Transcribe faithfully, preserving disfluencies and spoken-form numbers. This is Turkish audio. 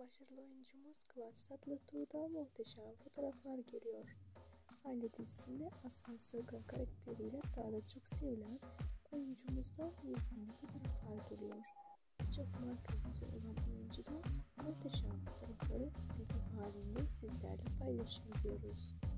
başarılı oyuncumuz Kıvanç Tatlıtuğ'dan muhteşem fotoğraflar geliyor. Aile dizisinde Aslan Soykan karakteriyle daha da çok sevilen oyuncumuzdan yeni fotoğraflar geliyor. Çok marka yüzü olan oyuncudan muhteşem fotoğrafları video halinde sizlerle paylaşım ediyoruz.